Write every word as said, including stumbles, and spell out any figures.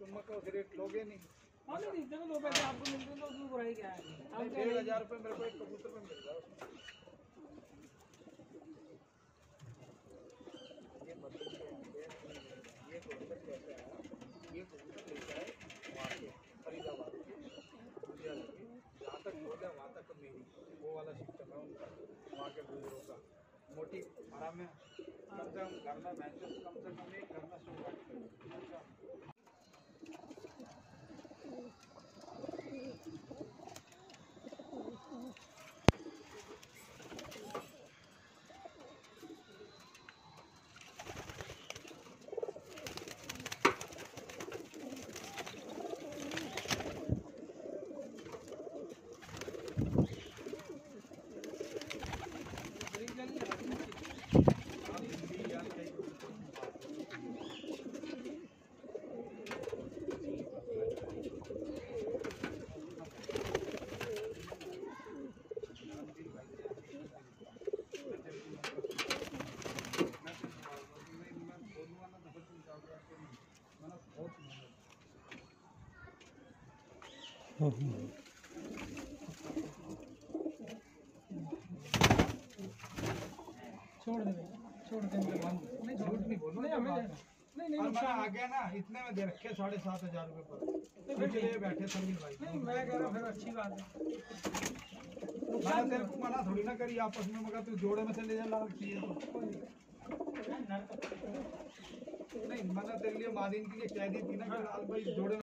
तुम को रेट लोगे नहीं। हाँ नहीं देखो दो पैसे आपको मिलते हैं तो उसमें बुराई क्या है। हम डेढ़ हजार रुपये मेरे को एक कबूतर में मिल रहा है। ये बताइए ये कबूतर कैसे आया? ये कबूतर लेके आए वहाँ से फरीदाबाद के जहाँ तक बोले वहाँ तक मेरी वो वाला सिस्टम है उनका वहाँ के बुजुर्गों का। मोटी आराम है कम से कम घर में महसूस कम से कम एक घर में सौ छोड़ दे छोड़ दे नहीं झूठ नहीं बोलो नहीं हमें नहीं नहीं मैंने आ गया ना इतने में दे रखे साढ़े सात हजार रुपये पर फिर ये बैठे संदीप भाई नहीं मैं कह रहा हूँ फिर अच्छी बात है। मैंने तेरे को मना थोड़ी ना करी आपस में मगर तू जोड़े में से ले जा लाल चाहिए तो नहीं मैंने तेरे लिए मादिन के लिए कह दी थी ना कि लाल भाई जोड़े